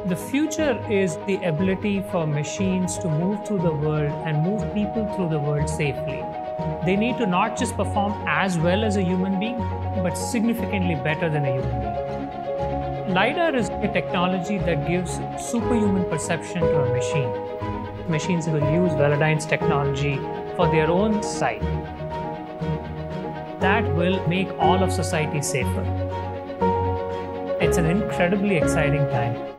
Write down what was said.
The future is the ability for machines to move through the world and move people through the world safely. They need to not just perform as well as a human being, but significantly better than a human being. Lidar is a technology that gives superhuman perception to a machine. Machines will use Velodyne's technology for their own side. That will make all of society safer. It's an incredibly exciting time.